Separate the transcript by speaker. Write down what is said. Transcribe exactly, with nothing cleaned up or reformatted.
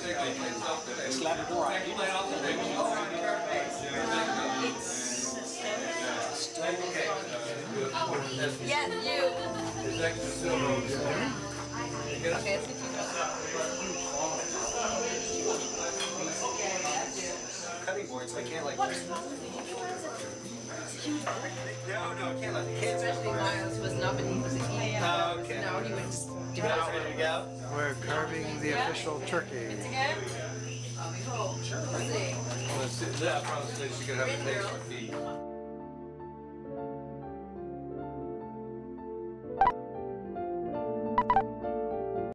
Speaker 1: Slap it right.
Speaker 2: Yes, you. Okay, let's see
Speaker 1: Cutting board, so I can't like. No, no, I can't let the kids.
Speaker 2: Especially Miles wasn't up and he was eating.
Speaker 1: Oh, okay.
Speaker 2: No, he would just do
Speaker 1: Ready to go?
Speaker 3: We're carving the official turkey.
Speaker 2: Sure. Let's see.
Speaker 1: Well, I promise you can have a taste of the